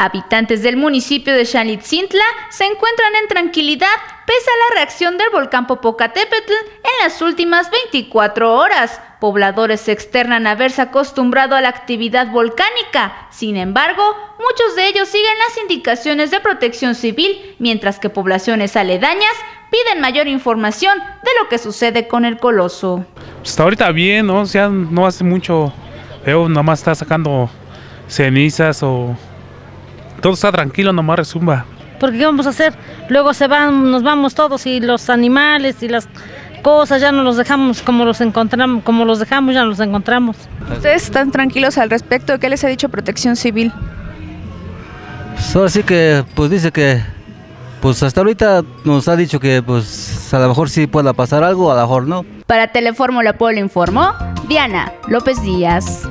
Habitantes del municipio de Xalitzintla se encuentran en tranquilidad pese a la reacción del volcán Popocatépetl en las últimas 24 horas. Pobladores se externan a haberse acostumbrado a la actividad volcánica. Sin embargo, muchos de ellos siguen las indicaciones de Protección Civil, mientras que poblaciones aledañas piden mayor información de lo que sucede con el coloso. Hasta ahorita bien, ¿no? O sea, no hace mucho, veo, nomás está sacando cenizas o... Todo está tranquilo, nomás resumba. Porque ¿qué vamos a hacer? Luego nos vamos todos y los animales y las cosas ya no los dejamos como los encontramos, como los dejamos ya los encontramos. ¿Ustedes están tranquilos al respecto? ¿Qué les ha dicho Protección Civil? Pues ahora sí que, pues dice que, pues hasta ahorita nos ha dicho que, pues a lo mejor sí pueda pasar algo, a lo mejor no. Para Telefórmula Puebla informó Diana López Díaz.